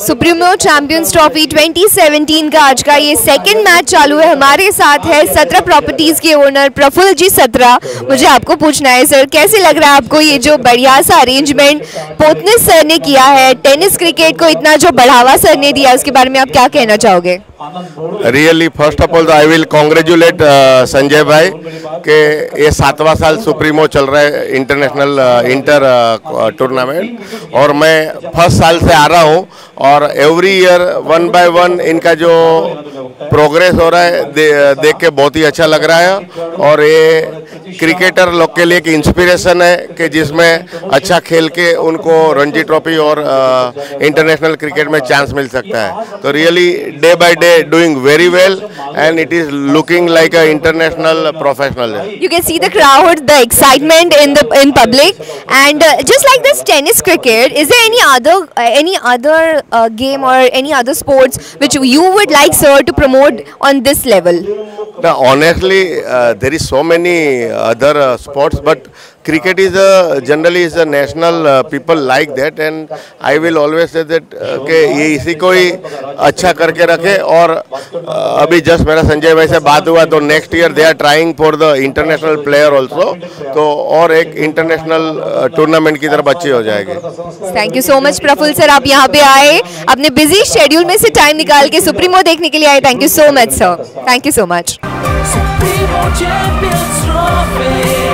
Supremo champions trophy 2017 का आज का ये सेकंड मैच चालू है। हमारे साथ है सत्रा प्रॉपर्टीज के ओनर प्रफुल्ल जी सत्रा। मुझे आपको पूछना है सर, कैसे लग रहा है आपको ये जो बढ़िया सा अरेंजमेंट पोतनिस सर ने किया है, टेनिस क्रिकेट को इतना जो बढ़ावा सर ने दिया, उसके बारे में आप क्या कहना चाहोगे? Really first of all I will congratulate Sanjay भाई के ये 7वां साल सुप्रीमो चल रहा है इंटरनेशनल इंटर टूर्नामेंट, और मैं फर्स्ट साल से आ रहा हूँ और एवरी ईयर 1 by 1 इनका जो प्रोग्रेस हो रहा है देख के बहुत ही अच्छा लग रहा है। और ये क्रिकेटर लोग के लिए एक इंस्पिरेशन है कि जिसमें अच्छा खेल के उनको रणजी ट्रॉफी और इंटरनेशनल क्रिकेट में चांस मिल सकता है। तो really day by day doing very well and it is looking like a international professional. You can see the crowd, the excitement in public, and just like this tennis cricket, is there any other game or any other sports which you would like sir to promote on this level? Now, honestly, there is so many other sports, but cricket is generally is a national people like that, and I will always say that कि ये इसी को ही अच्छा करके रखे। और अभी just मेरा संजय भाई से बात हुआ तो next year they are trying for the international player also, तो और एक इंटरनेशनल टूर्नामेंट की तरफ अच्छी हो जाएगी। Thank you so much Prafull sir, आप यहाँ पे आए, अपने बिजी शेड्यूल में से टाइम निकाल के सुप्रीमो देखने के लिए आए। Thank you so much sir, thank you so much.